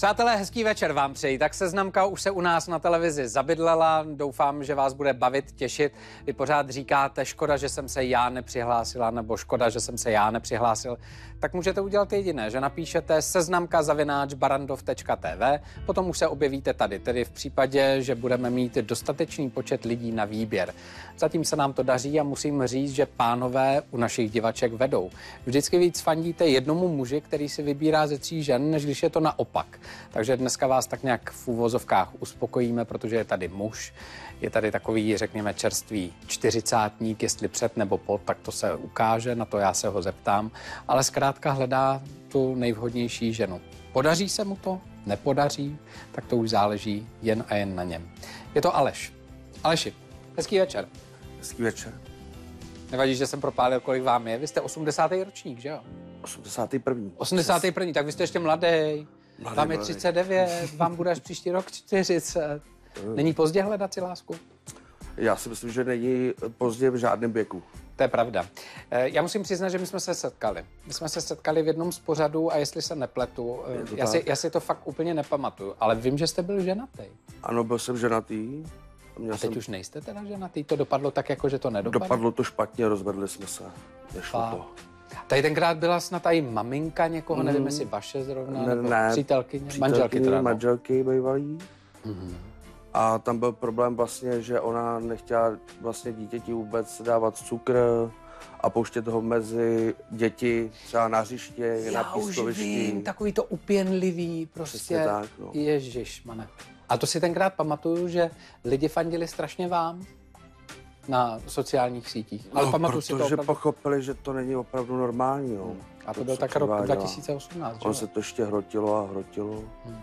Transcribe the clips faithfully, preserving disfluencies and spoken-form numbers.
Přátelé, hezký večer vám přeji. Tak Seznamka už se u nás na televizi zabydlela. Doufám, že vás bude bavit, těšit. Vy pořád říkáte, škoda, že jsem se já nepřihlásila, nebo škoda, že jsem se já nepřihlásil. Tak můžete udělat jediné, že napíšete seznamka zavináč barandov tečka tv, potom už se objevíte tady, tedy v případě, že budeme mít dostatečný počet lidí na výběr. Zatím se nám to daří a musím říct, že pánové u našich divaček vedou. Vždycky víc fandíte jednomu muži, který si vybírá ze tří žen, než když je to naopak. Takže dneska vás tak nějak v úvozovkách uspokojíme, protože je tady muž, je tady takový, řekněme, čerstvý čtyřicátník, jestli před nebo po, tak to se ukáže, na to já se ho zeptám, ale zkrátka hledá tu nejvhodnější ženu. Podaří se mu to? Nepodaří? Tak to už záleží jen a jen na něm. Je to Aleš. Aleši, hezký večer. Hezký večer. Nevadí, že jsem propálil, kolik vám je? Vy jste osmdesátý ročník, že jo? osmdesátý první. osmdesátý první, tak vy jste ještě mladý. Mladý, Vám je mladý. třicet devět, vám bude až příští rok čtyřicet. Není pozdě hledat si lásku? Já si myslím, že není pozdě v žádném věku. To je pravda. Já musím přiznat, že my jsme se setkali. My jsme se setkali v jednom z pořadů a jestli se nepletu, já si, já si to fakt úplně nepamatuju, ale vím, že jste byl ženatý. Ano, byl jsem ženatý. Měl a teď jsem... už nejste teda ženatý? To dopadlo tak, jako že to nedopadlo? Dopadlo to špatně, rozvedli jsme se. Nešlo Fá. to. Tady tenkrát byla snad i maminka někoho, mm. nevím, jestli vaše zrovna, ne, nebo ne, přítelkyně, přítelky, manželky teda. No. Manželky bývalý. Mm. A tam byl problém vlastně, že ona nechtěla vlastně dítěti vůbec dávat cukr a pouštět ho mezi děti, třeba na hřiště, na pískovišti. Vím, takový to upěnlivý, prostě. Přesně tak, no. Ježišmane. A to si tenkrát pamatuju, že lidi fandili strašně vám na sociálních sítích. Ale no, pamatuju si to protože opravdu... pochopili, že to není opravdu normální. No. A to, to byl tak rok dva tisíce osmnáct, že? On se to ještě hrotilo a hrotilo. Hmm.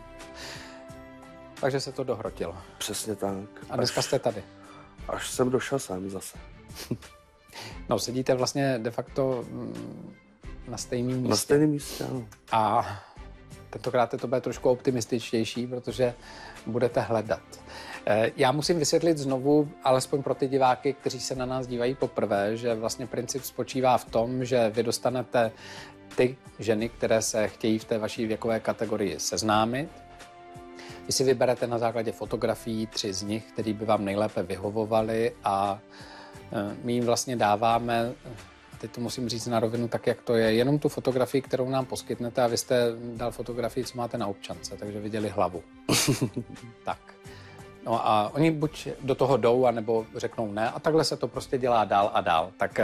Takže se to dohrotilo. Přesně tak. A dneska až, jste tady. Až jsem došel sem zase. No, sedíte vlastně de facto na stejném místě. Na stejném místě, ano. A tentokrát to bude trošku optimističtější, protože budete hledat. Já musím vysvětlit znovu, alespoň pro ty diváky, kteří se na nás dívají poprvé, že vlastně princip spočívá v tom, že vy dostanete ty ženy, které se chtějí v té vaší věkové kategorii seznámit. Vy si vyberete na základě fotografií tři z nich, které by vám nejlépe vyhovovaly a my jim vlastně dáváme, teď to musím říct na rovinu tak, jak to je, jenom tu fotografii, kterou nám poskytnete a vy jste dal fotografii, co máte na občance, takže viděli hlavu. Tak. No a oni buď do toho jdou, anebo řeknou ne a takhle se to prostě dělá dál a dál. Tak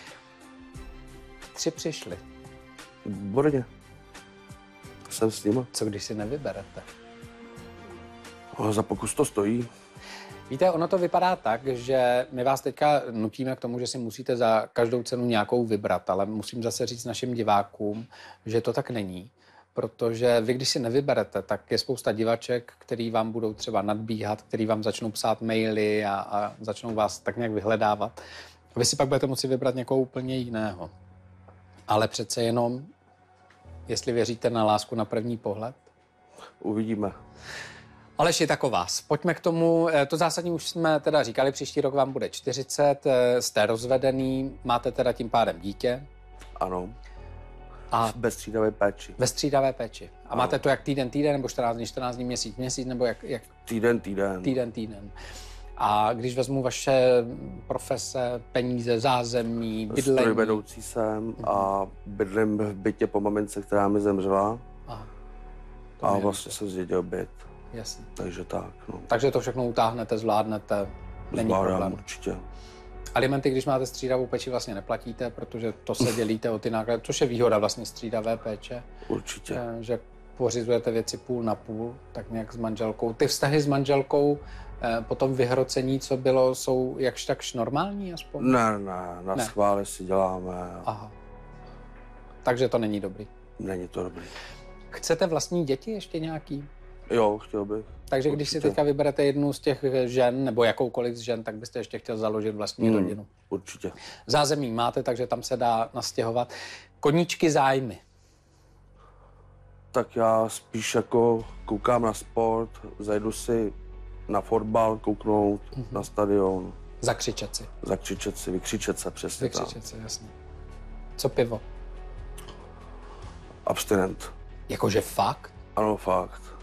tři přišli. Výborně. Jsem s nima. Co když si nevyberete? O, za pokus to stojí. Víte, ono to vypadá tak, že my vás teďka nutíme k tomu, že si musíte za každou cenu nějakou vybrat, ale musím zase říct našim divákům, že to tak není. Protože vy, když si nevyberete, tak je spousta divaček, který vám budou třeba nadbíhat, který vám začnou psát maily a, a začnou vás tak nějak vyhledávat. A vy si pak budete moci vybrat někoho úplně jiného. Ale přece jenom, jestli věříte na lásku na první pohled. Uvidíme. Aleši, tak o vás. Pojďme k tomu. To zásadní už jsme teda říkali, příští rok vám bude čtyřicet, jste rozvedený, máte teda tím pádem dítě. Ano. A bez střídavé péči. Bez střídavé péči. A ano. Máte to jak týden, týden, nebo čtrnáct dní, čtrnáct dní, měsíc, měsíc, nebo jak, jak... Týden, týden. Týden, týden. A když vezmu vaše profese, peníze, zázemí, bydlení... Strojvedoucí jsem mm-hmm. a bydlím v bytě po mamince, která mi zemřela. Aha. A vlastně jsem zdědil byt. Jasně. Takže tak, no. Takže to všechno utáhnete, zvládnete, není Zvládám, problém. Určitě. Alimenty, když máte střídavou péči, vlastně neplatíte, protože to se dělíte o ty náklady, což je výhoda vlastně střídavé péče. Určitě. Že pořizujete věci půl na půl, tak nějak s manželkou. Ty vztahy s manželkou po tom vyhrocení, co bylo, jsou jakž takž normální aspoň? Ne, ne, na ne. schvály si děláme. Aha. Takže to není dobrý. Není to dobrý. Chcete vlastní děti ještě nějaký? Jo, chtěl bych. Takže určitě. Když si teďka vyberete jednu z těch žen, nebo jakoukoliv z žen, tak byste ještě chtěl založit vlastní hmm, rodinu. Určitě. Zázemí máte, takže tam se dá nastěhovat. Koníčky, zájmy. Tak já spíš jako koukám na sport, zajdu si na fotbal, kouknout mm-hmm. na stadion. Zakřičet si. Zakřičet si, vykřičet se, přesně Vykřičet si, jasně. Co pivo? Abstinent. Jakože fakt? Ano, fakt.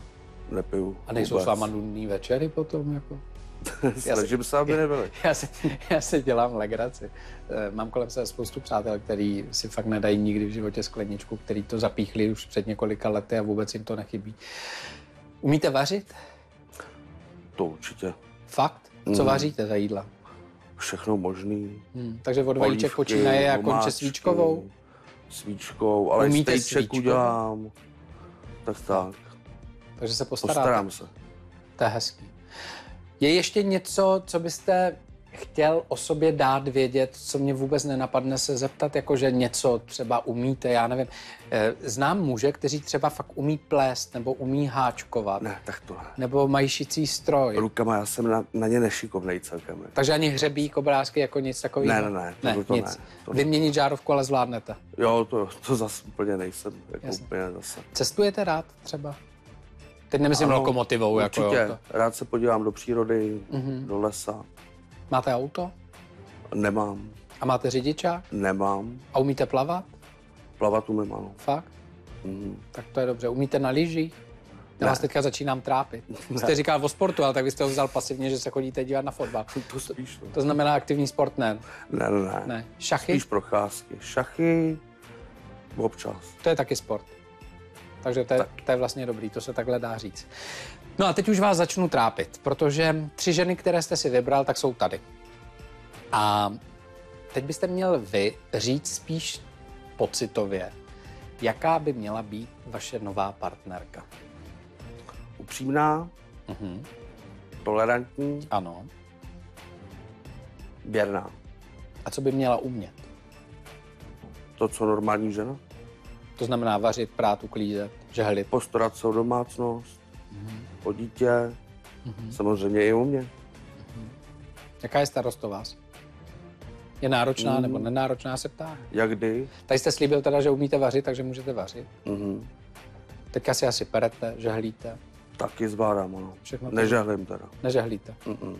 nepiju. A nejsou s váma nudný večery potom? Jako? Snažím se, aby nebyly. Já si, já si dělám legraci. Mám kolem sebe spoustu přátel, který si fakt nedají nikdy v životě skleničku, který to zapíchli už před několika lety a vůbec jim to nechybí. Umíte vařit? To určitě. Fakt? Co Mm. vaříte za jídla? Všechno možný. Hmm, takže od vajíček Olívky, počínaje a konče omáčky, svíčkovou? Svíčkou, ale Umíte stejček svíčkovou? udělám. Tak tak. Takže se postaráte. Postarám se. To je hezký. Je ještě něco, co byste chtěl o sobě dát vědět, co mě vůbec nenapadne se zeptat, jakože něco třeba umíte, já nevím. Znám muže, kteří třeba fakt umí plést nebo umí háčkovat. Ne, tak to ne. Nebo mají šicí stroj. Rukama, já jsem na, na ně nešikovnej celkem. Takže ani hřebík, obrázky, jako nic takového? Ne, ne, ne, to, ne, to nic. ne. To ne. Vyměnit žárovku, ale zvládnete. Jo, to, to zase úplně nejsem. Jako Jasně. úplně zase. Cestujete rád třeba? Teď nemyslím Ano, lokomotivou. Určitě. Jako, jo, to. Rád se podívám do přírody, Mhm. do lesa. Máte auto? Nemám. A máte řidičák? Nemám. A umíte plavat? Plavat umím, ano. Fakt? Mhm. Tak to je dobře. Umíte na lyžích? Já Ne. vás teďka začínám trápit. Jste říkal o sportu, ale tak byste ho vzal pasivně, že se chodíte dívat na fotbal. To spíš, no. To znamená aktivní sport, ne? Ne, ne, ne. Ne. Šachy? Spíš procházky. Šachy občas. To je taky sport. Takže to je, to je vlastně dobrý, to se takhle dá říct. No a teď už vás začnu trápit, protože tři ženy, které jste si vybral, tak jsou tady. A teď byste měl vy říct spíš pocitově, jaká by měla být vaše nová partnerka. Upřímná, Mhm. tolerantní, Ano. věrná. A co by měla umět? To, co normální žena. To znamená vařit, prát, uklízet, žehlit. Postarat se o domácnost, o dítě, samozřejmě i o mě. Jaká je starost o vás? Je náročná Mm. nebo nenáročná, se ptá. Jak kdy? Tady jste slíbil teda, že umíte vařit, takže můžete vařit. Mhm. Teďka si asi perete, žehlíte. Taky zvládám, ano. Všechno to- Nežehlím teda. Nežehlíte. Mm-mm.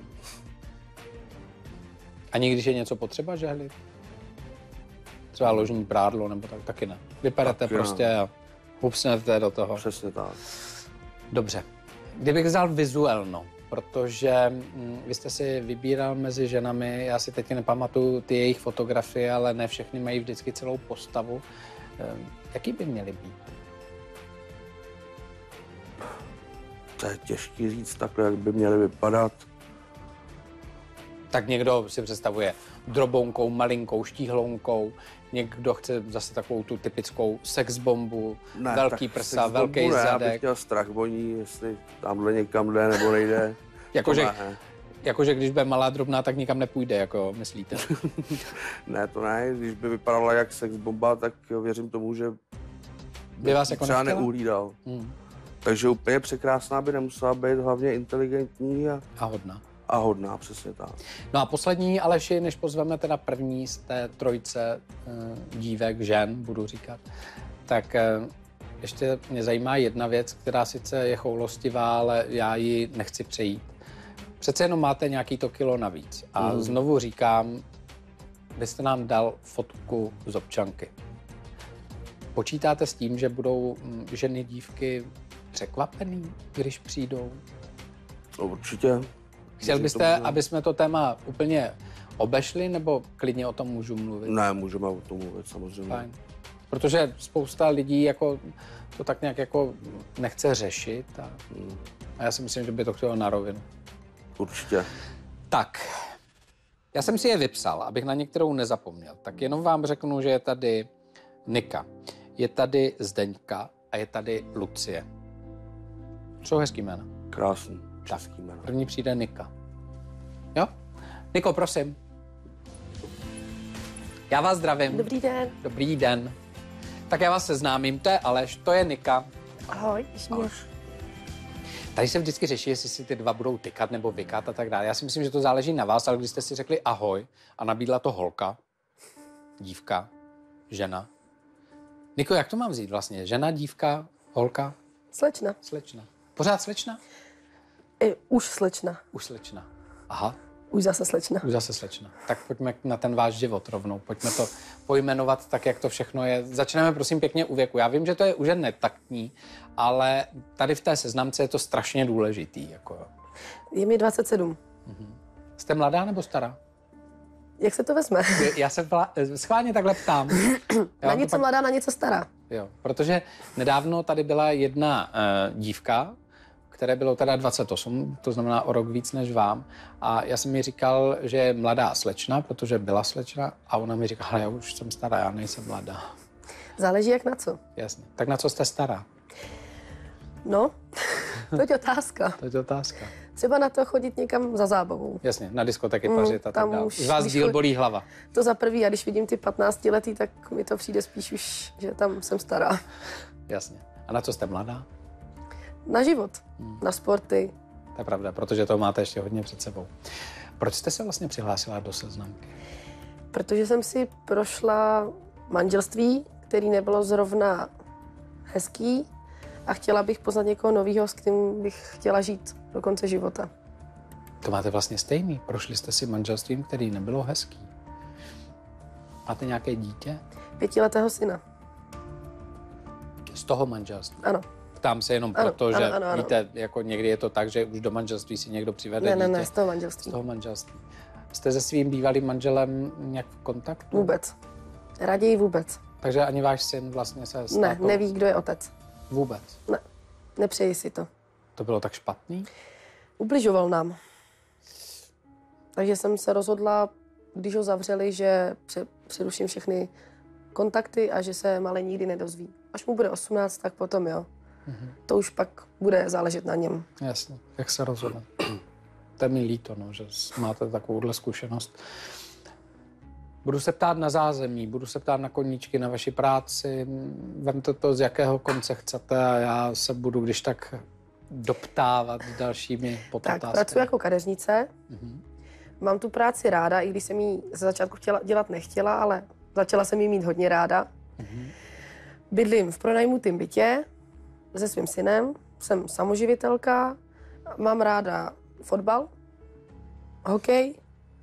Ani když je něco potřeba žehlit? Třeba ložní prádlo nebo tak, taky ne. Vyperete Taky ne. prostě a hupsnete do toho. Přesně tak. Dobře. Kdybych vzal vizuelno, protože hm, vy jste si vybíral mezi ženami, já si teď nepamatuju ty jejich fotografie, ale ne všechny mají vždycky celou postavu. Ehm, jaký by měly být? To je těžký říct takhle, jak by měly vypadat. Tak někdo si představuje drobounkou, malinkou, štíhlounkou, někdo chce zase takovou tu typickou sexbombu, Ne, velký tak prsa, sex velký bombu ne, Já bych zadek. měl strach o ní, jestli tamhle někam jde nebo nejde. Jakože, To ne. jakože když bude malá drobná, tak nikam nepůjde, jako myslíte. Ne, to ne. Když by vypadala jak sex bomba, tak věřím tomu, že By vás jako třeba nechtěla? neuhlídal. Hmm. Takže úplně překrásná by nemusela být, hlavně inteligentní a, A hodná. a hodná, přesně tak. No a poslední, Aleši, než pozveme teda první z té trojce uh, dívek, žen, budu říkat, tak uh, ještě mě zajímá jedna věc, která sice je choulostivá, ale já ji nechci přejít. Přece jenom máte nějaký to kilo navíc. A Mm. znovu říkám, vy jste nám dal fotku z občanky. Počítáte s tím, že budou mm, ženy, dívky překvapený, když přijdou? No, určitě. Chtěl Věřím byste, tomu, že- aby jsme to téma úplně obešli, nebo klidně o tom můžu mluvit? Ne, můžeme o tom mluvit, samozřejmě. Fajn. Protože spousta lidí jako to tak nějak jako nechce řešit a, Mm, a já si myslím, že by to chtělo na rovinu. určitě. Tak, já jsem si je vypsal, abych na některou nezapomněl. Tak jenom vám řeknu, že je tady Nika, je tady Zdeňka a je tady Lucie. Jsou hezký jména. Krásný, český jméno. První přijde Nika. Jo? Niko, prosím. Já vás zdravím. Dobrý den. Dobrý den. Tak já vás seznámím, to je Aleš, to je Nika. Ahoj, Jižně. Tady se vždycky řeší, jestli si ty dva budou tykat nebo vykat a tak dále. Já si myslím, že to záleží na vás, ale když jste si řekli ahoj a nabídla to holka, dívka, žena. Niko, jak to mám vzít vlastně? Žena, dívka, holka, Slečna. slečna. Pořád slečna? I, už slečna. Už slečna. Aha. Už zase slečna. Už zase slečna. Tak pojďme na ten váš život rovnou. Pojďme to pojmenovat tak, jak to všechno je. Začneme prosím pěkně u věku. Já vím, že to je už netaktní, ale tady v té seznamce je to strašně důležitý. Jako. Je mi dvacet sedm. Mhm. Jste mladá nebo stará? Jak se to vezme? Já se vla... schválně takhle ptám. Na něco pak... mladá, na něco stará. Jo, protože nedávno tady byla jedna uh, dívka, které bylo teda dvacet osm, to znamená o rok víc než vám. A já jsem mi říkal, že je mladá slečna, protože byla slečna, a ona mi říkala, já už jsem stará, já nejsem mladá. Záleží jak na co. Jasně. Tak na co jste stará? No, to je otázka. To je otázka. Třeba na to chodit někam za zábavou. Jasně, na diskotéky mm, pařit a tak dále. Už vás díl bolí hlava. To za prvý, a když vidím ty patnáctiletý, tak mi to přijde spíš už, že tam jsem stará. Jasně. A na co jste mladá? Na život, hmm. na sporty. To je pravda, protože to máte ještě hodně před sebou. Proč jste se vlastně přihlásila do seznamky? Protože jsem si prošla manželství, který nebylo zrovna hezký, a chtěla bych poznat někoho nového, s kterým bych chtěla žít do konce života. To máte vlastně stejný. Prošli jste si manželstvím, který nebylo hezký. Máte nějaké dítě? Pětiletého syna. Z toho manželství? Ano. Ptám se jenom ano, proto, ano, že ano, ano. víte, jako někdy je to tak, že už do manželství si někdo přivede ne, dítě. Ne, ne, z toho manželství. Z toho manželství. Jste se svým bývalým manželem nějak v kontaktu? Vůbec. Raději vůbec. Takže ani váš syn vlastně se stál... Ne, neví, kdo je otec. Vůbec? Ne, nepřeji si to. To bylo tak špatný? Ubližoval nám. Takže jsem se rozhodla, když ho zavřeli, že přeruším všechny kontakty a že se malý nikdy nedozví. Až mu bude osmnáct, tak potom jo. Mm-hmm. To už pak bude záležet na něm. Jasně, jak se rozhodne. To je mi líto, no, že máte takovouhle zkušenost. Budu se ptát na zázemí, budu se ptát na koníčky, na vaši práci. Vemte to, z jakého konce chcete, a já se budu když tak doptávat dalšími podotázkami. Tak, pracuji jako kadeřnice. Mm-hmm. Mám tu práci ráda, i když jsem ji ze začátku chtěla, dělat nechtěla, ale začala jsem ji mít hodně ráda. Mm-hmm. Bydlím v pronajmutém bytě se svým synem, jsem samoživitelka, mám ráda fotbal, hokej,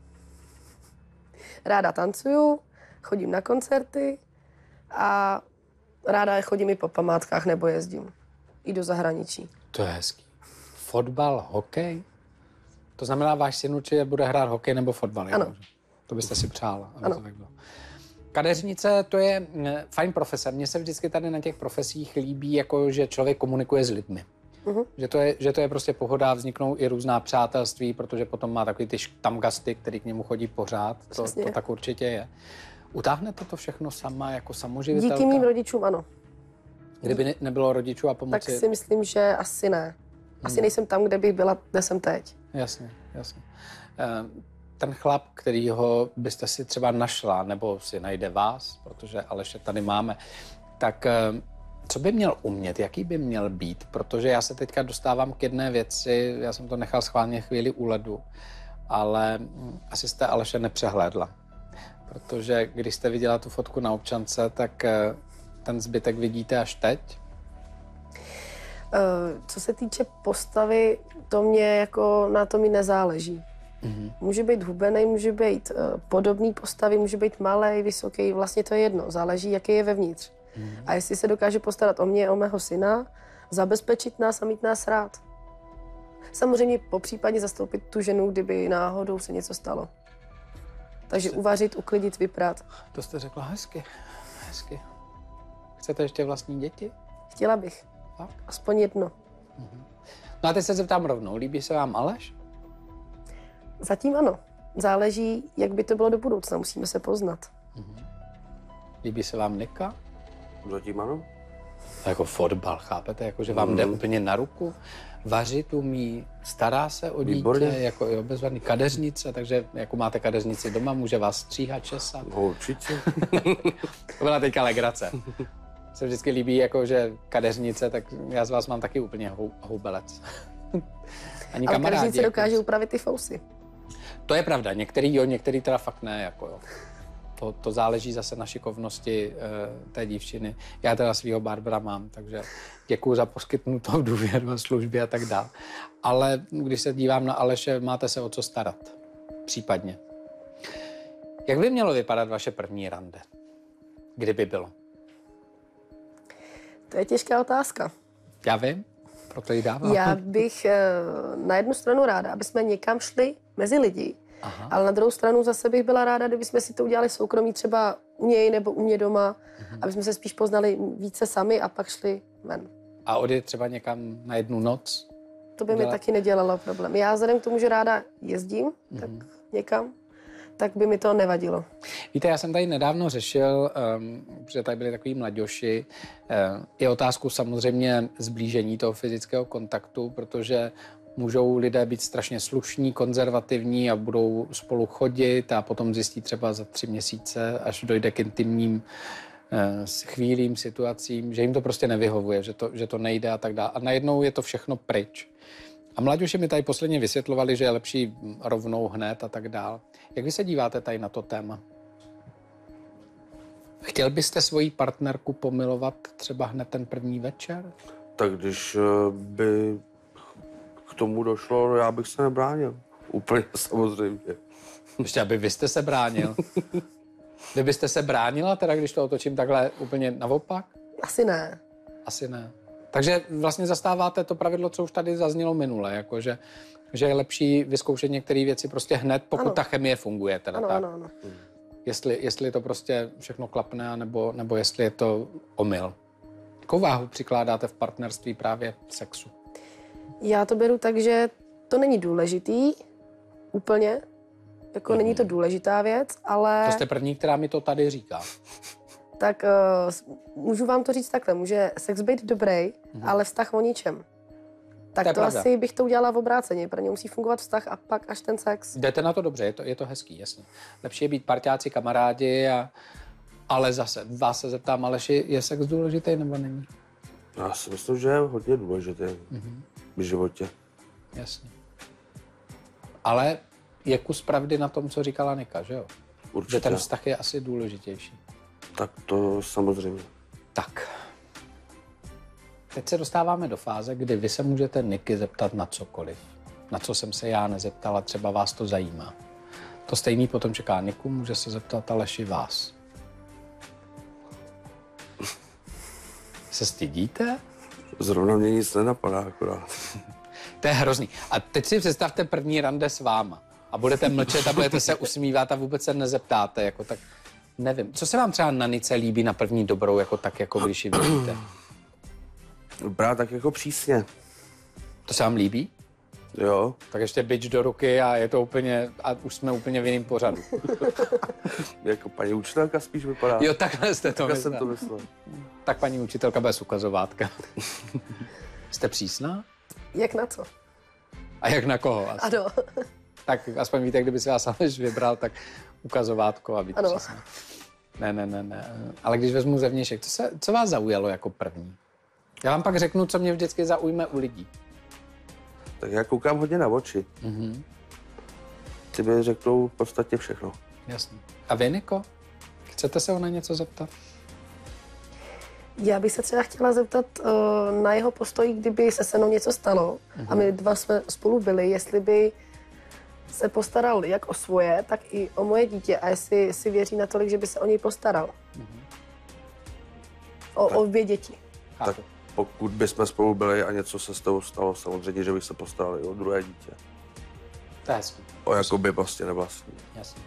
ráda tancuju, chodím na koncerty a ráda chodím i po památkách nebo jezdím i do zahraničí. To je hezký. Fotbal, hokej? To znamená, váš syn určitě bude hrát hokej nebo fotbal? Ano. Jako, to byste si přála. Ano. To tak bylo. Kadeřnice, to je fajn profese. Mně se vždycky tady na těch profesích líbí, jako, že člověk komunikuje s lidmi. Uh-huh. Že, to je, že to je prostě pohoda, vzniknou i různá přátelství, protože potom má takový ty štamgasty, který k němu chodí pořád. To, to tak určitě je. Utáhnete to všechno sama jako samoživitelka? Díky mým rodičům ano. Kdyby ne, nebylo rodičů a pomoci? Tak si myslím, že asi ne. Asi hmm. nejsem tam, kde bych byla, kde jsem teď. Jasně, jasně. Ten chlap, kterýho byste si třeba našla, nebo si najde vás, protože Aleše tady máme, tak co by měl umět, jaký by měl být? Protože já se teďka dostávám k jedné věci, já jsem to nechal schválně chvíli u ledu, ale asi jste Aleše nepřehlédla. Protože když jste viděla tu fotku na občance, tak ten zbytek vidíte až teď? Co se týče postavy, to mě jako na to mi nezáleží. Mm-hmm. Může být hubenej, může být uh, podobný postavy, může být malej, vysoký, vlastně to je jedno, záleží, jaký je vevnitř. Mm-hmm. A jestli se dokáže postarat o mě, o mého syna, zabezpečit nás a mít nás rád. Samozřejmě po případě zastoupit tu ženu, kdyby náhodou se něco stalo. Takže jste... uvařit, uklidit, vyprát. To jste řekla hezky, hezky. Chcete ještě vlastní děti? Chtěla bych. Tak? Aspoň jedno. Mm-hmm. No a teď se zeptám rovnou, líbí se vám Aleš? Zatím ano. Záleží, jak by to bylo do budoucna. Musíme se poznat. Mm-hmm. Líbí se vám Nika? Zatím ano. Jako fotbal, chápete? Jako, že vám mm. jde úplně na ruku. Vařit umí, stará se o dítě, Výborně. Jako jo, bezvadný kadeřnice, takže jako máte kadeřnici doma, může vás stříhat, česat. No, určitě. To byla teďka legrace. Se vždycky líbí, jako, že kadeřnice, tak já z vás mám taky úplně hou, houbelec. Ani ale kamarádi. kadeřnice dokáže jako... upravit ty fousy. To je pravda, některý jo, některý teda fakt ne, jako jo. To, to záleží zase na šikovnosti uh, té dívčiny. Já teda svýho barbera mám, takže děkuju za poskytnutou důvěru a služby a tak dále. Ale když se dívám na Aleše, máte se o co starat. případně. Jak by mělo vypadat vaše první rande? Kdyby bylo? To je těžká otázka. Já vím, proto ji dávám. Já bych na jednu stranu ráda, aby jsme někam šli mezi lidi, aha, ale na druhou stranu zase bych byla ráda, kdyby jsme si to udělali soukromí třeba u něj nebo u mě doma, mhm, aby jsme se spíš poznali více sami a pak šli ven. A odjet třeba někam na jednu noc? To by mi taky nedělalo problém. Já vzhledem k tomu, že ráda jezdím, mm-hmm, tak někam, tak by mi to nevadilo. Víte, já jsem tady nedávno řešil, um, že tady byli takový mladěši, uh, i otázku samozřejmě zblížení toho fyzického kontaktu, protože můžou lidé být strašně slušní, konzervativní a budou spolu chodit a potom zjistí třeba za tři měsíce, až dojde k intimním uh, chvílím, situacím, že jim to prostě nevyhovuje, že to, že to nejde a tak dále. A najednou je to všechno pryč. A mladěši mi tady posledně vysvětlovali, že je lepší rovnou hned a tak dál. Jak vy se díváte tady na to téma? Chtěl byste svoji partnerku pomilovat třeba hned ten první večer? Tak když by k tomu došlo, já bych se nebránil. Úplně samozřejmě. Ještě, aby vy jste se bránil. Vy byste se bránila, teda když to otočím takhle úplně naopak? Asi ne. Asi ne. Takže vlastně zastáváte to pravidlo, co už tady zaznělo minule, jako že, že je lepší vyzkoušet některé věci prostě hned, pokud ano, ta chemie funguje. Teda ano, tak. Ano, ano. Jestli, jestli to prostě všechno klapne, nebo, nebo jestli je to omyl. Jakou váhu přikládáte v partnerství právě sexu? Já to beru tak, že to není důležitý úplně, jako mm. není to důležitá věc, ale... To jste první, která mi to tady říká. Tak uh, můžu vám to říct takhle, může sex být dobrý, hmm. ale vztah o ničem. Tak to, to asi bych to udělala v obráceně, pro ně musí fungovat vztah a pak až ten sex. Jdete na to dobře, je to, je to hezký, jasně. Lepší je být parťáci, kamarádi, a, ale zase, vás se zeptám, Aleši, je sex důležitý nebo není? Já si myslím, že je hodně důležitý mm-hmm. v životě. Jasně. Ale je kus pravdy na tom, co říkala Nika, že jo? Určitě. Že ten vztah je asi důležitější. Tak to samozřejmě. Tak. Teď se dostáváme do fáze, kdy vy se můžete Niky zeptat na cokoliv. Na co jsem se já nezeptala, třeba vás to zajímá. To stejný potom čeká Niku, může se zeptat Aleši vás. Se stydíte? Zrovna mě nic nenapadá akorát. To je hrozný. A teď si představte první rande s váma. A budete mlčet a budete se usmívat a vůbec se nezeptáte, jako tak... Nevím. Co se vám třeba na Nice líbí na první dobrou, jako tak, jako když ji vidíte? Brát tak jako přísně. To se vám líbí? Jo. Tak ještě bič do ruky a je to úplně, a už jsme úplně v jiném pořadu. Jako paní učitelka spíš vypadá. Jo, takhle jste to myslel. jsem to myslel. Tak paní učitelka bez ukazovátka. Jste přísná? Jak na co? A jak na koho? Asi? Ano. Tak aspoň víte, kdyby si vás Aleš vybral, tak ukazovátko a být ano. Přísná. Ne, ne, ne, ne. Ale když vezmu zevnějšek, co, se, co vás zaujalo jako první? Já vám pak řeknu, co mě vždycky zaujme u lidí. Tak já koukám hodně na oči. Mm-hmm. Ty mi řeknou v podstatě všechno. Jasně. A vy, Niko? Chcete se ho na něco zeptat? Já bych se třeba chtěla zeptat uh, na jeho postoj, kdyby se se mnou něco stalo mm-hmm. a my dva jsme spolu byli, jestli by se postaral jak o svoje, tak i o moje dítě a jestli si věří natolik, že by se o něj postaral. Mm-hmm. O tak, obě děti. Tak pokud bychom spolu byli a něco se s tebou stalo, samozřejmě, že bych se postaral i o druhé dítě. To je hezký. O jakoby vlastně nevlastní. Jasně.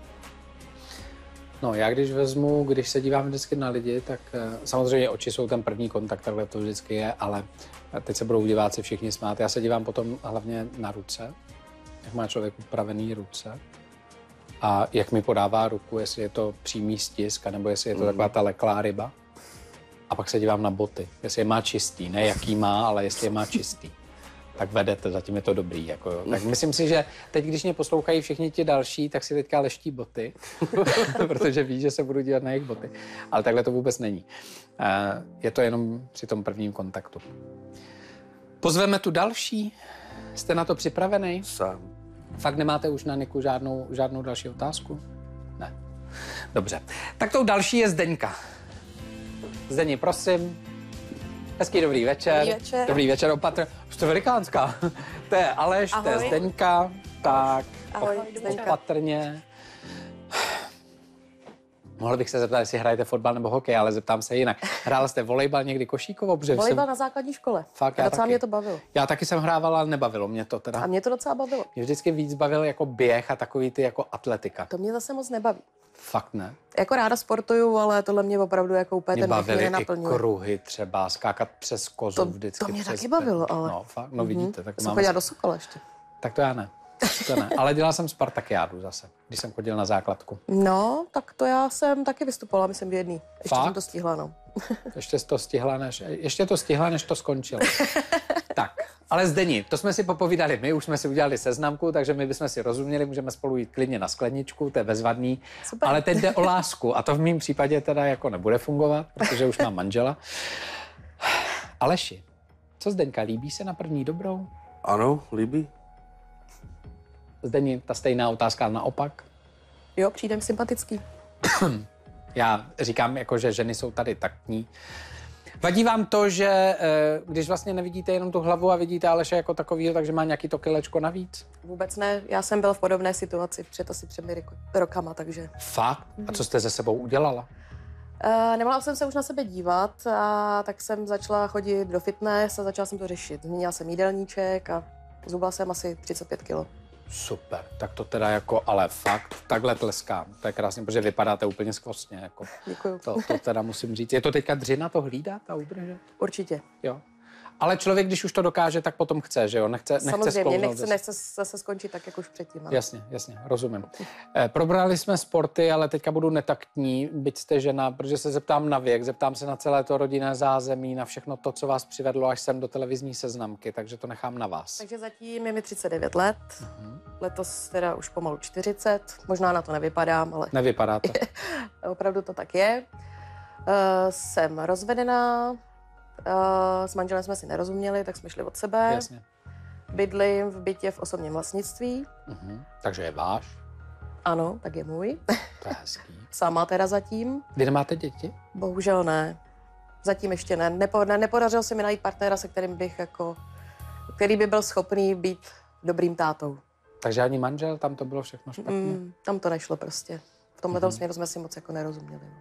No, já když vezmu, když se dívám vždycky na lidi, tak samozřejmě oči jsou ten první kontakt, takhle to vždycky je, ale teď se budou diváci všichni smát. Já se dívám potom hlavně na ruce, jak má člověk upravený ruce a jak mi podává ruku, jestli je to přímý stisk, nebo jestli je to mm. taková ta leklá ryba. A pak se dívám na boty, jestli je má čistý, ne jaký má, ale jestli je má čistý. Tak vedete, zatím je to dobrý. Jako jo. Tak myslím si, že teď, když mě poslouchají všichni ti další, tak si teďka leští boty, protože ví, že se budu dívat na jejich boty. Ale takhle to vůbec není. Je to jenom při tom prvním kontaktu. Pozveme tu další. Jste na to připravený? Sám. Fakt nemáte už na Niku žádnou, žádnou další otázku? Ne. Dobře. Tak tou další je Zdeňka. Zdeni, prosím. Hezký dobrý večer. Dobrý večer. Dobrý večer, opatr. Už to velikánská. To je Aleš, Ahoj. to je Zdeňka. Tak. Ahoj, Zdenka. Opatrně. Mohl bych se zeptat, jestli hrajete fotbal nebo hokej, ale zeptám se jinak. Hrála jste volejbal někdy košíkovou? Volejbal jsem... na základní škole. Fakt, já já docela taky. mě to bavilo. Já taky jsem hrávala, ale nebavilo mě to teda. A mě to docela bavilo. Mě vždycky víc bavil jako běh a takový ty jako atletika. To mě zase moc nebaví. Fakt ne. Jako ráda sportuju, ale tohle mě opravdu jako úplně Mě ten bavily i nenaplňuje. kruhy třeba, skákat přes kozu To, vždycky. to mě přes taky ten. bavilo, ale... No, fakt, no vidíte. Tak Já jsem máme... chodila do Sokola ještě. Tak to já ne. To ne. Ale dělal jsem Spartakiádu zase, když jsem chodil na základku. No, tak to já jsem taky vystupovala, myslím, v jedný. Ještě Fakt? jsem to stihla, no. Ještě to stihla, než, ještě to stihla, než to skončilo. Tak, ale Zdeni, to jsme si popovídali my, už jsme si udělali seznamku, takže my bychom si rozuměli, můžeme spolu jít klidně na skleničku, to je bezvadný. Super. Ale teď jde o lásku a to v mém případě teda jako nebude fungovat, protože už mám manžela. Aleši, co Zdenka, líbí se na první dobrou? Ano, líbí. Zdeni, ta stejná otázka naopak. Jo, přijdem sympatický. Já říkám, jako, že ženy jsou tady taktní. Vadí vám to, že eh, když vlastně nevidíte jenom tu hlavu a vidíte Aleše jako takovýho, takže má nějaký to kilečko navíc? Vůbec ne, já jsem byla v podobné situaci před asi třemi roko- rokama, takže... Fakt? A co jste se sebou udělala? Uh, nemohla jsem se už na sebe dívat, a tak jsem začala chodit do fitness a začala jsem to řešit. Změnila jsem jídelníček a zhubla jsem asi třicet pět kilo. Super, tak to teda jako, ale fakt, takhle tleskám. To je krásně, protože vypadáte úplně skvostně. Jako. Děkuju. To, to teda musím říct. Je to teďka dřina to hlídat a udržet? Určitě. Jo. Ale člověk, když už to dokáže, tak potom chce, že jo? Nechce, nechce Samozřejmě, sklouznout nechce, zase. nechce zase skončit tak, jak už předtím. Ale... Jasně, jasně, rozumím. Eh, probrali jsme sporty, ale teďka budu netaktní, byť jste žena, protože se zeptám na věk, zeptám se na celé to rodinné zázemí, na všechno to, co vás přivedlo až sem do televizní seznamky, takže to nechám na vás. Takže zatím je mi třicet devět let, Mhm. letos teda už pomalu čtyřicet, možná na to nevypadám, ale Nevypadáte. opravdu to tak je. Uh, jsem rozvedená, uh, s manželem jsme si nerozuměli, tak jsme šli od sebe. Jasně. Bydlím v bytě v osobním vlastnictví. Mhm. Takže je váš, Ano, tak je můj. to je hezký. Sama teda zatím. Vy nemáte děti? Bohužel ne. Zatím ještě ne. Nepo, ne nepodařilo se mi najít partnera, se kterým bych jako, který by byl schopný být dobrým tátou. Takže ani manžel, tam to bylo všechno špatně? Mm, tam to nešlo prostě. V tomhle Mhm. směru jsme si moc jako nerozuměli. No.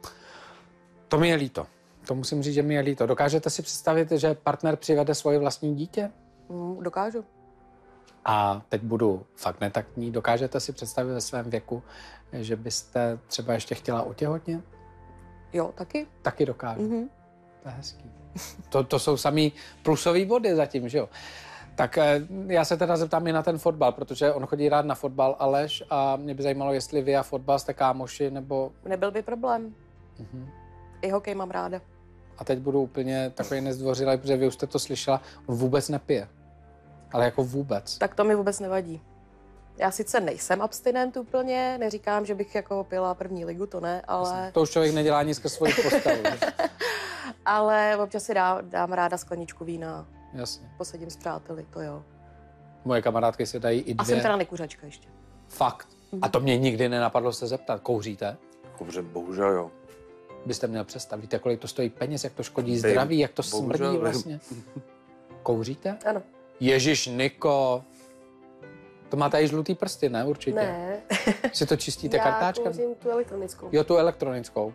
To mi je líto. To musím říct, že mi je líto. Dokážete si představit, že partner přivede svoje vlastní dítě? Mm, dokážu. A teď budu fakt netaktní. Dokážete si představit ve svém věku, že byste třeba ještě chtěla otěhotnět? Jo, taky. Taky dokážu. Mhm. To je hezký. To, to jsou samý plusový body zatím, že jo? Tak eh, já se teda zeptám i na ten fotbal, protože on chodí rád na fotbal, Aleš, a mě by zajímalo, jestli vy a fotbal jste kámoši, nebo... Nebyl by problém. Mhm. I hokej mám ráda. A teď budu úplně takový nezdvořilý, protože vy už jste to slyšela, on vůbec nepije. Ale jako vůbec. Tak to mi vůbec nevadí. Já sice nejsem abstinent úplně, neříkám, že bych jako pila první ligu, to ne, ale, To už člověk nedělá nic ke svoji postavu. že? ale občas si dá, dám ráda skleničku vína, Jasně. posedím s přáteli, to jo. Moje kamarádky si dají i A dvě. jsem teda nekuřačka ještě. Fakt. A to mě nikdy nenapadlo se zeptat. Kouříte? Dobře, bohužel jo. Byste měl představit, víte, kolik to stojí peněz, jak to škodí Vím. zdraví, jak to Bohužel smrdí vím. vlastně. Kouříte? Ano. Ježíš, Niko. To máte i žlutý prsty, ne? Určitě. Ne, Si to čistíte já kartáčkem? kouřím tu elektronickou. Jo, tu elektronickou.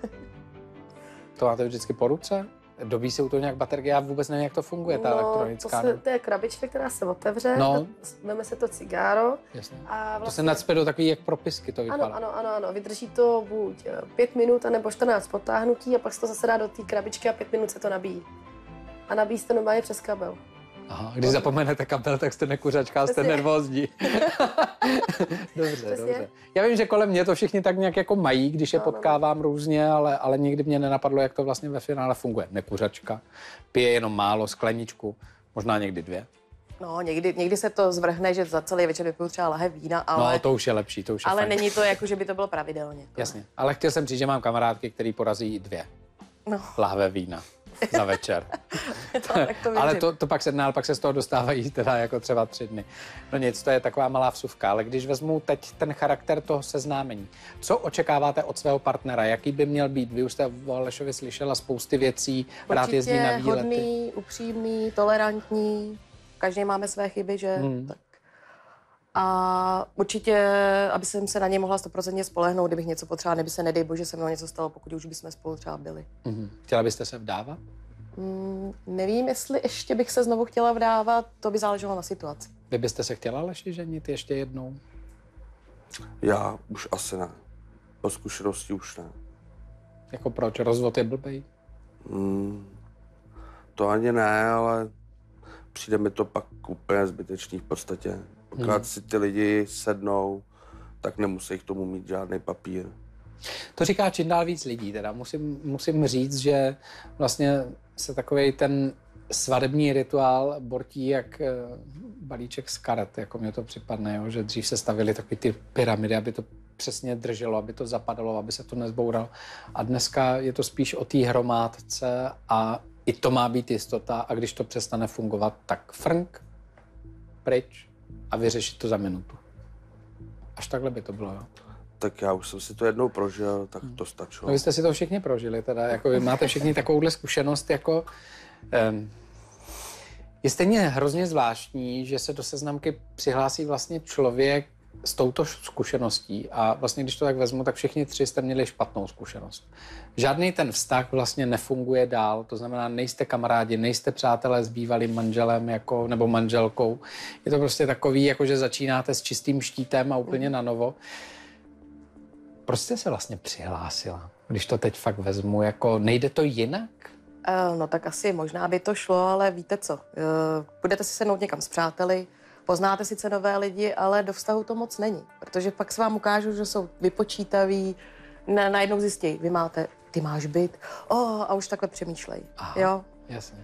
To máte vždycky po ruce? Dobí se u toho nějak baterie? Já vůbec nevím, jak to funguje, ta no, elektronická. To, se, ne? to je krabička, která se otevře, No. to, veme se to cigáro Jasně. a To se vlastně... nacpe do takový jak propisky, to vypadá. Ano, ano, ano, ano, vydrží to buď eh, pět minut, nebo čtrnáct potáhnutí a pak se to zase dá do té krabičky a pět minut se to nabíjí. A nabíjí se to normálně přes kabel. Aha, když zapomenete kabel, tak jste nekuřačka, jste Přesně. nervózní. dobře, Přesně. dobře. Já vím, že kolem mě to všichni tak nějak jako mají, když je No, no, no. potkávám různě, ale, ale nikdy mě nenapadlo, jak to vlastně ve finále funguje. Nekuřačka, pije jenom málo, skleničku, možná někdy dvě. No, někdy, někdy se to zvrhne, že za celý večer vypiju třeba lahev vína, ale, No, to už je lepší, to už je ale fajn. není to jako, že by to bylo pravidelně. To Jasně, ale chtěl jsem říct, že mám kamarádky, který porazí dvě No, lahve vína za večer. no tak to Ale věřím. to, to pak se dne, ale pak se z toho dostávají teda jako třeba tři dny. No nic, to je taková malá vsuvka, ale když vezmu teď ten charakter toho seznámení, co očekáváte od svého partnera, jaký by měl být? Vy už jste o Alešovi slyšela spousty věcí, rád jezdí na Určitě výlety. hodný, upřímný, tolerantní, každý máme své chyby, že? Hmm. Tak. A určitě, aby jsem se na něj mohla stoprocentně spolehnout, kdybych něco potřeba, neby se, nedej bože, se mnou něco stalo, pokud už bychom spolu třeba byli. Mm-hmm. Chtěla byste se vdávat? Mm, nevím, jestli ještě bych se znovu chtěla vdávat, to by záleželo na situaci. Vy byste se chtěla, Aleši, ženit ještě jednou? Já už asi ne. Po zkušenosti už ne. Jako proč? Rozvod je blbej? Hmm, to ani ne, ale přijde mi to pak úplně zbytečný v podstatě. Pokud hmm. si ty lidi sednou, tak nemusí k tomu mít žádný papír. To říká čím dál víc lidí, teda musím, musím říct, že vlastně se takovej ten svadební rituál bortí jak balíček z karet, jako mě to připadne, jo? Že dřív se stavily takové ty pyramidy, aby to přesně drželo, aby to zapadalo, aby se to nezbouralo. A dneska je to spíš o té hromádce a i to má být jistota a když to přestane fungovat, tak frnk, pryč a vyřešit to za minutu. Až takhle by to bylo, jo? Tak já už jsem si to jednou prožil, tak to stačilo. No, vy jste si to všichni prožili, teda, jako vy máte všichni takovouhle zkušenost, jako... Um, je stejně hrozně zvláštní, že se do seznamky přihlásí vlastně člověk s touto zkušeností a vlastně, když to tak vezmu, tak všichni tři jste měli špatnou zkušenost. Žádný ten vztah vlastně nefunguje dál, to znamená, nejste kamarádi, nejste přátelé s bývalým manželem jako, nebo manželkou. Je to prostě takový, jako že začínáte s čistým štítem a úplně na novo. Proč jste se vlastně přihlásila, když to teď fakt vezmu, jako nejde to jinak? Uh, no tak asi možná by to šlo, ale víte co, uh, budete si sednout někam s přáteli, poznáte sice nové lidi, ale do vztahu to moc není, protože pak se vám ukážu, že jsou vypočítaví, na, najednou zjistí, vy máte, ty máš byt, oh, a už takhle přemýšlej, Aha, jo. Jasně.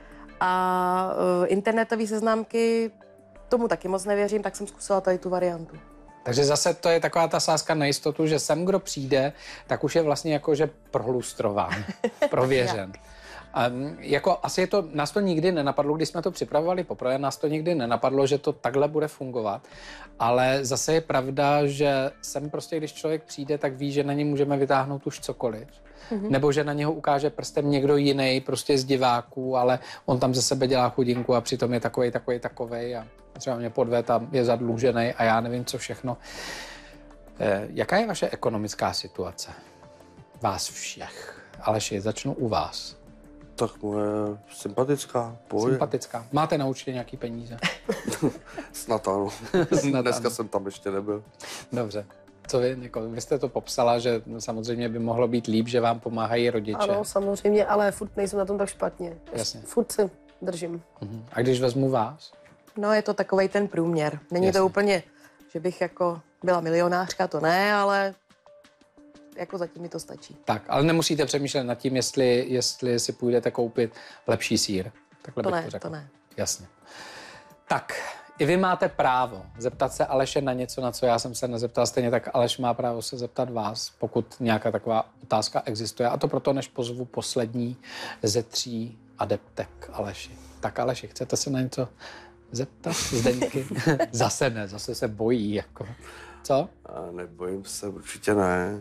A uh, internetové seznamky, tomu taky moc nevěřím, tak jsem zkusila tady tu variantu. Takže zase to je taková ta sázka na jistotu, že sem, kdo přijde, tak už je vlastně jako, že prohlustrován, prověřen. Um, jako asi je to, nás to nikdy nenapadlo, když jsme to připravovali poprvé, nás to nikdy nenapadlo, že to takhle bude fungovat, ale zase je pravda, že sem prostě, když člověk přijde, tak ví, že na něj můžeme vytáhnout už cokoliv. Mm-hmm. Nebo že na něho ukáže prstem někdo jiný, prostě z diváků, ale on tam ze sebe dělá chudinku a přitom je takovej, takovej, takovej a třeba mě podve tam je zadlužený a já nevím, co všechno. Eh, jaká je vaše ekonomická situace? Vás všech. Aleši, začnu u vás. Tak moje sympatická, pohodě. Sympatická. Máte na účtě nějaký peníze? Snad ano. Snad Dneska ano. jsem tam ještě nebyl. Dobře. Co vy, jako, vy jste to popsala, že samozřejmě by mohlo být líp, že vám pomáhají rodiče. Ano, samozřejmě, ale furt nejsem na tom tak špatně. Jasně. Furt si držím. Uh-huh. A když vezmu vás? No je to takovej ten průměr. Není Jasně. to úplně, že bych jako byla milionářka, to ne, ale jako zatím mi to stačí. Tak, ale nemusíte přemýšlet nad tím, jestli, jestli si půjdete koupit lepší sýr. Takhle To bych ne, to řekl. to ne. Jasně. Tak, i vy máte právo zeptat se Aleše na něco, na co já jsem se nezeptal. Stejně tak Aleš má právo se zeptat vás, pokud nějaká taková otázka existuje. A to proto, než pozvu poslední ze tří adeptek Aleši. Tak Aleši, chcete se na něco zeptat? Zdeňky? Zase ne, zase se bojí. Jako. Co? A nebojím se, určitě ne.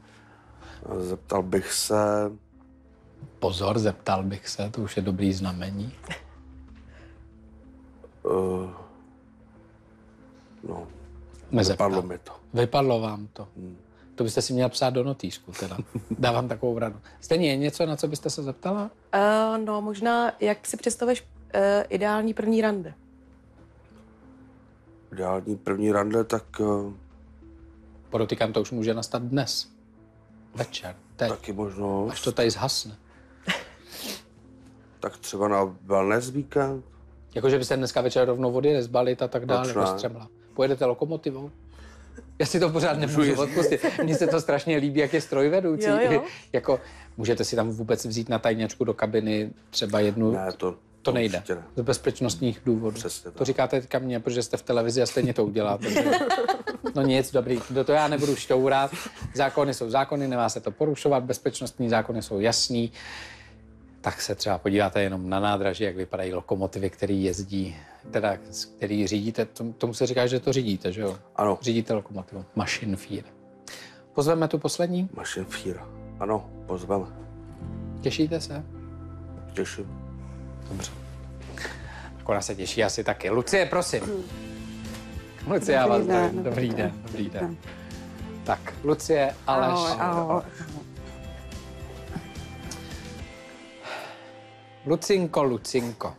Zeptal bych se... Pozor, zeptal bych se, to už je dobrý znamení. Uh, no, Nezeptal. vypadlo mi to. Vypadlo vám to. Hmm. To byste si měl psát do notýsku, teda. Dávám takovou radu. Stejně je něco, na co byste se zeptala? Uh, no možná, jak si představuješ uh, ideální první rande? Ideální první rande, tak... Uh, Podotýkám, to už může nastat dnes. Večer, teď. taky možnost. Až to tady zhasne. Tak třeba na wellness víkend. Jakože byste dneska večer rovnou vody nezbalit a tak dále, Proč ne? do Střemla. Pojedete lokomotivou? Já si to pořád nemůžu odpustit. Mně se to strašně líbí, jak je strojvedoucí. Jo, jo. Jako, můžete si tam vůbec vzít na tajňačku do kabiny třeba jednu... Ne, to, to, to nejde. určitě ne. Z bezpečnostních důvodů. Přesně tak. To říkáte teďka mně, protože jste v televizi a stejně to uděláte. No nic, dobrý, do toho já nebudu šťourat. Zákony jsou zákony, nemá se to porušovat, bezpečnostní zákony jsou jasný. Tak se třeba podíváte jenom na nádraží, jak vypadají lokomotivy, které jezdí, teda který řídíte, tomu se říká, že to řídíte, že jo? Ano. Řídíte lokomotivu. Maschinenführer. Pozveme tu poslední? Maschinenführer. Ano, pozveme. Těšíte se? Těším. Dobře. Tak ona se těší asi taky. Lucie, prosím. Lucie, já vás Dobrý den, zdravím. Dobrý dobrý den, den. dobrý den. Tak, Lucie, Aleš. Ahoj, ahoj. Lucinko, Lucinko.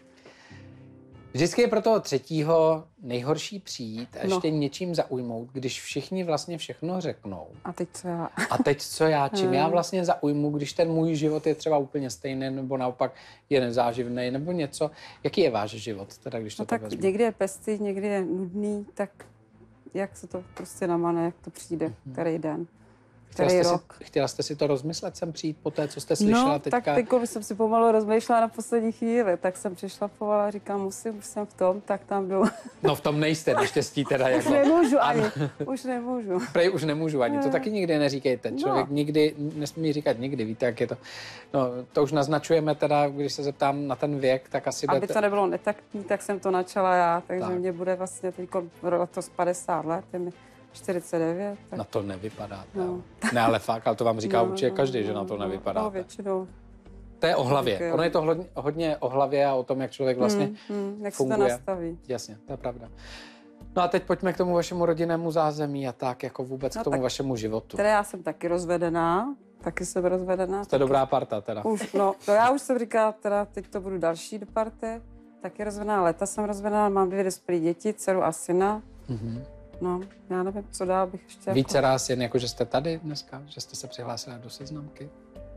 Vždycky je pro toho třetího nejhorší přijít a ještě no. něčím zaujmout, když všichni vlastně všechno řeknou. A teď co já? A teď co já? Čím já vlastně zaujmu, když ten můj život je třeba úplně stejný, nebo naopak je nezáživný, nebo něco. Jaký je váš život, teda, když to No tak vezmu? někdy je pestý, někdy je nudný, tak jak se to prostě namane, jak to přijde, mm-hmm. který den, který Chtěla jste, rok. si, chtěla jste si to rozmyslet sem přijít po té, co jste slyšela No, teďka? tak teďko jsem si pomalu rozmýšlela na poslední chvíli, tak jsem přišlapovala a říkám, musím, už jsem v tom, tak tam jdu. No v tom nejste, naštěstí teda. Už Jako. nemůžu ani, už nemůžu. Prej už nemůžu ani, to taky nikdy neříkejte. Člověk no. nikdy, nesmí říkat nikdy, víte, jak je to. No, to už naznačujeme teda, když se zeptám na ten věk, tak asi... Aby budete... to nebylo netaktní, tak jsem to načala já, takže tak. mě bude vlastně teď letos padesát let, je mi čtyřicet devět. Tak... Na to nevypadáte. No. Ne, ale fakt, ale to vám říká no, určitě no, každý, no, že na to no, nevypadáte. No, většinou. To je o hlavě. Díky, Ono je to hodně, hodně o hlavě a o tom, jak člověk vlastně hmm, hmm, jak funguje. se to nastaví. Jasně, to je pravda. No a teď pojďme k tomu vašemu rodinnému zázemí a tak, jako vůbec no, k tomu tak, vašemu životu. Teda já jsem taky rozvedená, taky jsem rozvedená. Jste dobrá parta teda. Už, no, to já už jsem říkala, teda teď to budu další do party. Taky rozvedená, léta jsem rozvedená, mám dvě dospělé děti, dceru a syna. Mm-hmm. No, já nevím, co dál bych ještě... Více jako... ráz jen jako, že jste tady dneska, že jste se přihlásila do seznamky?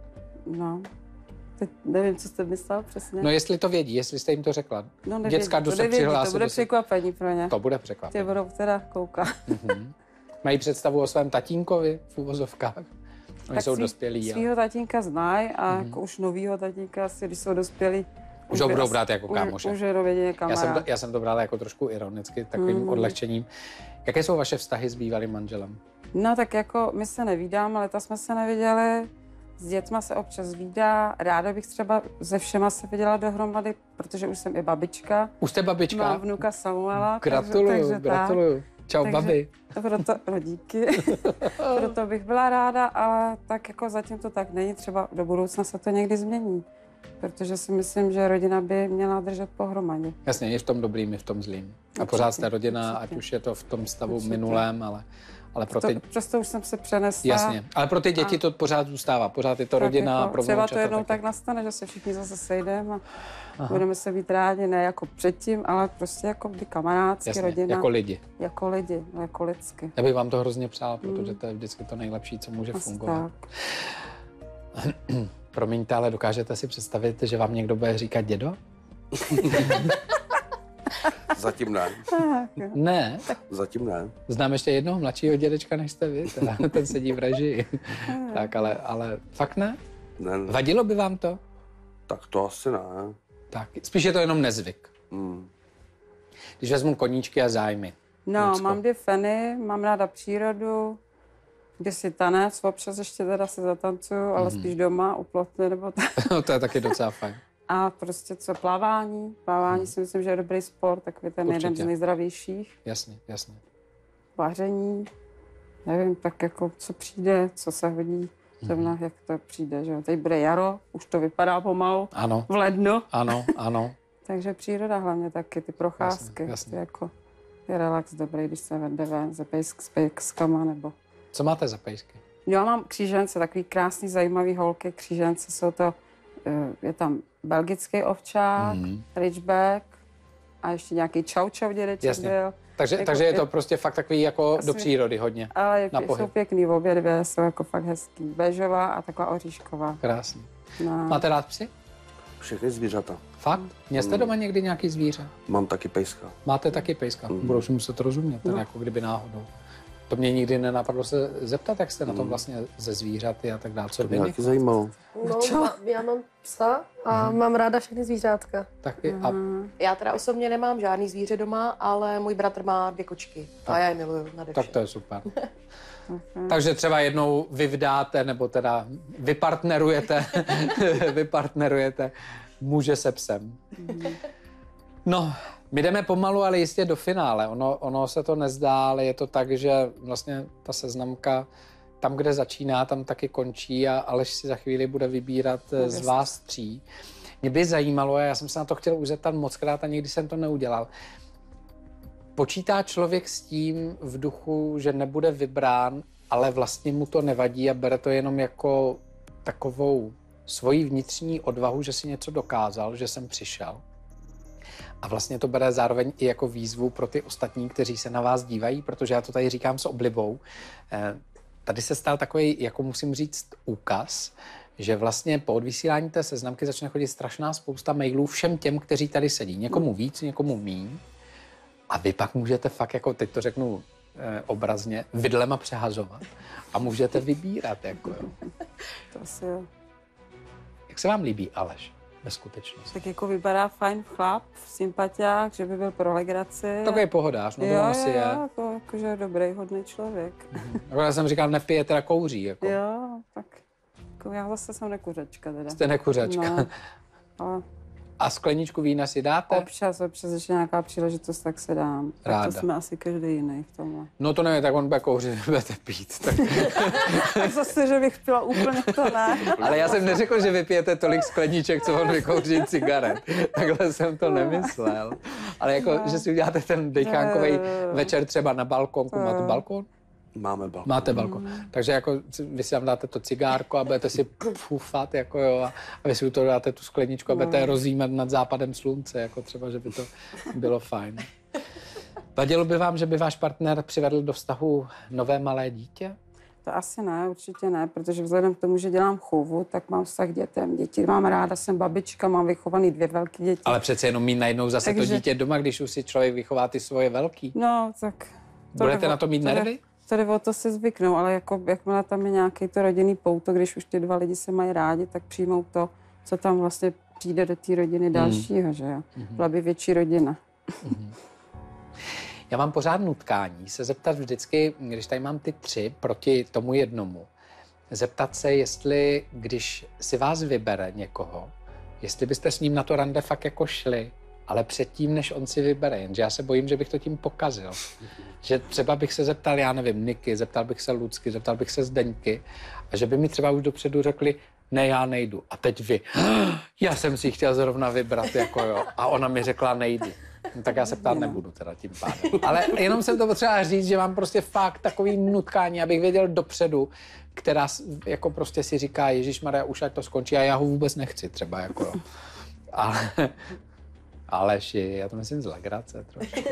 No, teď nevím, co jste myslel přesně. No jestli to vědí, jestli jste jim to řekla. No, nevědí, Děcka, jdu to se nevědí, přihlásit. to bude do se... překvapení pro ně. To bude Tě překvapení. budou teda koukat. Mm-hmm. Mají představu o svém tatínkovi v úvozovkách? Oni Tak jsou svý, dospělí. Svýho tatínka znají a Mhm. jako už novýho tatínka asi, když jsou dospělí, Už ho by budou asi- brát jako už- kámoše. Už je rověděně Já kamarád. jsem, to, já jsem to brala jako trošku ironicky, takovým Mhm. odlehčením. Jaké jsou vaše vztahy s bývalým manželem? No tak jako my se nevídáme, leta jsme se neviděli, s dětma se občas vídá, ráda bych třeba se všema se viděla dohromady, protože už jsem i babička. Už jste babička? Mám vnuka Samuela. Gratuluju, takže, takže gratuluju. Čau, Takže- babi. Tak. Proto, no díky. Proto bych byla ráda, ale tak jako zatím to tak není, třeba do budoucna se to někdy změní. Protože si myslím, že rodina by měla držet pohromadě. Jasně, i v tom dobrým, i v tom zlým. A Určitě, pořád jste rodina, určitě. ať už je to v tom stavu Určitě. minulém, ale, ale pro ty... To, přesto už jsem se přenesla. Jasně, ale pro ty děti A- to pořád zůstává. Pořád je to Tak rodina, jako, pro třeba to vnoučata jednou taky. tak nastane, že se všichni zase sejdeme a Aha. budeme se být rádi, ne jako předtím, ale prostě jako kdy kamarádsky, Jasně, rodina. jako lidi. Jako lidi, jako lidsky. Já bych vám to hrozně přál, protože to je vždycky to nejlepší, co může Asi fungovat. tak. Promiňte, ale dokážete si představit, že vám někdo bude říkat dědo? Zatím ne. Tak, jo. Ne. Zatím ne. Znám ještě jednoho mladšího dědečka, než jste vy, teda ten sedí v režii. Tak, ale, ale fakt ne? ne. ne. Vadilo by vám to? Tak to asi ne. Tak, spíš je to jenom nezvyk. Hmm. Když vezmu koníčky a zájmy. No, Lucko. mám dvě feny, mám ráda přírodu, když si tanec, občas ještě teda si zatancuju, ale Mhm. spíš doma, u plotny nebo tak. To je taky docela fajn. A prostě co, plavání. Plavání si myslím, že je dobrý sport, takový ten jeden Určitě. z nejzdravějších. Jasně, jasně. Vaření, nevím, tak jako co přijde, co se hodí, zrovna jak to přijde, že jo. Teď bude jaro, už to vypadá pomalu, Ano, v lednu, ano, ano. takže příroda hlavně taky, ty procházky, Jasně, jasně. To je jako je relax dobrý, když se jde ven se pejsk, s pejskama nebo... Co máte za pejsky? Já mám křížence, takový krásný, zajímavý holky, křížence jsou to, eh, je tam belgický ovčák, Mhm. ridgeback a ještě nějaký čau čau dědeček Jasně. byl. Takže, Jako- takže je to prostě fakt takový jako Asi- do přírody hodně. Ale je, Na jsou pohyb. pěkný obě dvě, jsou jako fakt hezký. Béžová a taková oříšková. Krásný. No. Máte rád psy? Všechny zvířata. Fakt? Měl jste doma někdy nějaký zvíře? Mám taky pejska. Máte taky pejska? Budou si muset rozumět, teda jako kdyby náhodou. To mě nikdy nenapadlo se zeptat, jak jste na tom vlastně ze zvířaty a tak dále. Co To mě vy? taky zajímalo. No, má, já mám psa a Mhm. mám ráda všechny zvířátka. Taky. A Já teda osobně nemám žádný zvíře doma, ale můj bratr má dvě kočky a já je miluju nade tak vše. to je super. Takže třeba jednou vy vdáte, nebo teda vypartnerujete, vypartnerujete muže se psem. No, my jdeme pomalu, ale jistě do finále. Ono, ono se to nezdá, ale je to tak, že vlastně ta seznamka tam, kde začíná, tam taky končí a Aleš si za chvíli bude vybírat no, z vás tří. Mě by zajímalo, a já jsem se na to chtěl už zeptat mockrát a nikdy jsem to neudělal. Počítá člověk s tím v duchu, že nebude vybrán, ale vlastně mu to nevadí a bere to jenom jako takovou svoji vnitřní odvahu, že si něco dokázal, že jsem přišel. A vlastně to bere zároveň i jako výzvu pro ty ostatní, kteří se na vás dívají, protože já to tady říkám s oblibou. Tady se stal takový, jako musím říct, úkaz, že vlastně po odvysílání té seznamky začne chodit strašná spousta mailů všem těm, kteří tady sedí. Někomu víc, někomu míň. A vy pak můžete fakt, jako teď to řeknu eh, obrazně, vidlema přehazovat. A můžete vybírat, jako jo. To asi jo. Jak se vám líbí Aleš ve skutečnosti? Tak jako vypadá fajn chlap, sympatiák, že by byl pro legraci. Takový pohodář, no to jo, asi jo, je. Jako, jakože je dobrý, hodný člověk. Jako já jsem říkal, nepije, teda kouří, jako. Jo, tak jako já zase jsem nekuřačka teda. Jste nekuřačka. No, ale A skleničku vína si dáte? občas, občas, když je nějaká příležitost, tak se dám. Tak Ráda. to jsme asi každý jiný v tomhle. No to nevím, tak on bude kouřit, budete pít. Tak. Tak zase, že bych pila úplně to ne. Ale já jsem neřekl, že vypijete tolik skleníček, co on vykouří cigaret. Takhle jsem to nemyslel. Ale jako, že si uděláte ten dejchánkový večer třeba na balkonku. Máte balkon? Máme balkon. Máte balkon. Takže jako vy si tam dáte to cigárko a budete si pufat, jako jo, a vy si u toho dáte tu skleničku a budete rozjímat nad západem slunce, jako třeba, že by to bylo fajn. Vadilo by vám, že by váš partner přivedl do vztahu nové malé dítě? To asi ne, určitě ne, protože vzhledem k tomu, že dělám chovu, tak mám vztah k dětem. Děti mám ráda, jsem babička, mám vychovaný dvě velké děti. Ale přece jenom mít najednou zase Takže... to dítě doma, když už si člověk vychová ty svoje velký. No, tak... To Budete jde, na to mít nervy? Tady o to si zvyknou, ale jako, jakmile tam je nějaký to rodinný pouto, když už ty dva lidi se mají rádi, tak přijmou to, co tam vlastně přijde do té rodiny dalšího, mm. že jo? Mm-hmm. Byla by větší rodina. Mm-hmm. Já mám pořád nutkání se zeptat vždycky, když tady mám ty tři proti tomu jednomu, zeptat se, jestli, když si vás vybere někoho, jestli byste s ním na to rande fakt jako šli, ale předtím, než on si vybere, jenže já se bojím, že bych to tím pokazil. Že třeba bych se zeptal, já nevím, Niky, zeptal bych se Lucky, zeptal bych se Zdeňky a že by mi třeba už dopředu řekli, ne, já nejdu. A teď vy, já jsem si chtěl zrovna vybrat, jako jo. A ona mi řekla, nejdu. No, tak já se ptát nebudu teda tím pádem. Ale jenom jsem to potřeba říct, že mám prostě fakt takový nutkání, abych věděl dopředu, která jako prostě si říká, Ježišmarja, už ať to skončí a já ho vůbec nechci třeba, jako jo. Ale... Aleši, já to myslím z legrace trošku.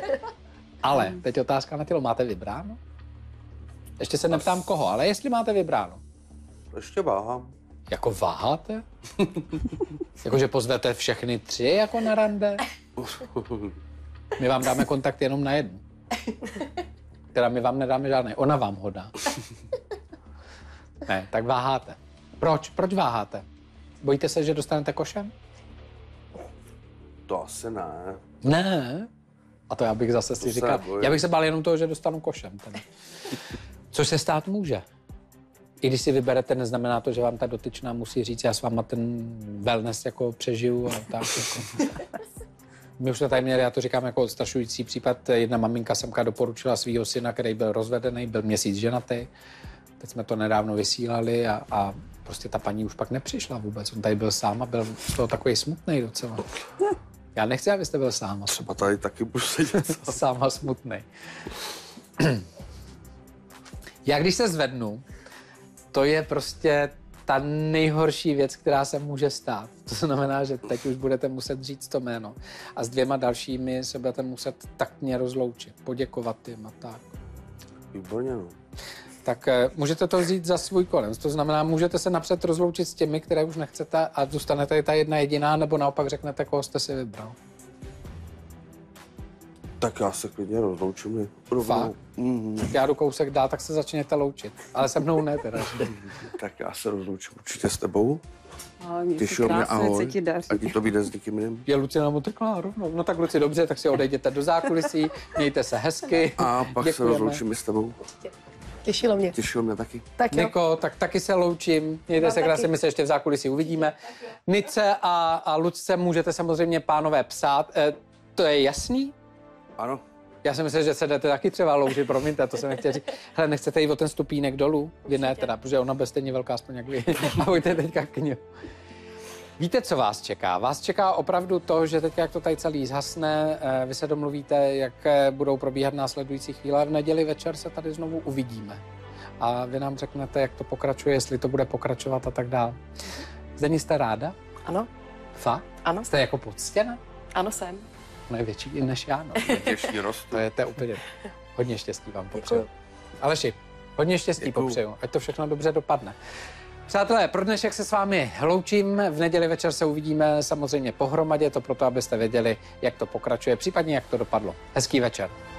Ale teď otázka na tělo, máte vybráno? Ještě se neptám koho, ale jestli máte vybráno. Ještě váhám. Jako váháte? Jakože pozvete všechny tři jako na rande? My vám dáme kontakt jenom na jednu. Teda my vám nedáme žádný, ona vám ho dá. Ne, tak váháte. Proč? Proč váháte? Bojíte se, že dostanete košem? To asi ne. Ne. A to já bych zase si říkal, já bych se bál jenom toho, že dostanu košem. Ten. Což se stát může. I když si vyberete, neznamená to, že vám ta dotyčná musí říct, já s váma ten wellness jako přežiju a tak. Jako. My už jsme tady měli, já to říkám jako odstrašující případ, jedna maminka semka doporučila svýho syna, který byl rozvedený, byl měsíc ženatý. Teď jsme to nedávno vysílali a, a prostě ta paní už pak nepřišla vůbec. On tady byl sám a byl z toho takový smutný docela. Já nechci, abyste byl sám a smutný. A tady taky budu sedět sám. Sám a smutný. Já když se zvednu, to je prostě ta nejhorší věc, která se může stát. To znamená, že teď už budete muset říct to jméno. A s dvěma dalšími se budete muset taktně rozloučit, poděkovat jim a tak. Výborně, no. Tak můžete to vzít za svůj konec. To znamená, můžete se napřed rozloučit s těmi, které už nechcete a zůstane tady ta jedna jediná, nebo naopak řeknete, koho jste si vybral. Tak já se klidně rozloučím. Fakt? Mm-hmm. Já jdu kousek dál, tak se začněte loučit. Ale se mnou ne teda. Tak já se rozloučím určitě s tebou. Těšil Těšil mě, ahoj. A ti to vyjde s někým jiným. Je Lucie nám utekla rovnou. No tak Luci, dobře, tak si odejděte do zákulisí, mějte se hezky. A pak Děkujeme. se rozloučím s tebou. Těšilo mě. Těšilo mě taky. Tak jo. Niko, tak taky se loučím. Mějte No, se krásně, taky. my se ještě v zákulisí uvidíme. Nice a, a Lucce můžete samozřejmě pánové psát. E, to je jasný? Ano. Já si myslím, že se jdete taky třeba loučit, promiňte, to jsem nechtěl říct. Hele, nechcete jít o ten stupínek dolů? Vy ne teda, protože ona bude stejně velká aspoň jak vy. A pojďte teďka k ní. Víte, co vás čeká? Vás čeká opravdu to, že teď, jak to tady celý zhasne, vy se domluvíte, jak budou probíhat následující chvíle. V neděli večer se tady znovu uvidíme. A vy nám řeknete, jak to pokračuje, jestli to bude pokračovat a tak dál. Zdeni, jste ráda? Ano. Fakt? Ano. Jste jako poctěna? Ano, jsem. No je větší než já, no. Těžší rostu. To je, to je úplně... Hodně štěstí vám popřeju. Aleši, hodně štěstí Děkuju. popřeju, ať to všechno dobře dopadne. Přátelé, pro dnešek se s vámi loučím. V neděli večer se uvidíme samozřejmě pohromadě, to proto, abyste věděli, jak to pokračuje, případně jak to dopadlo. Hezký večer.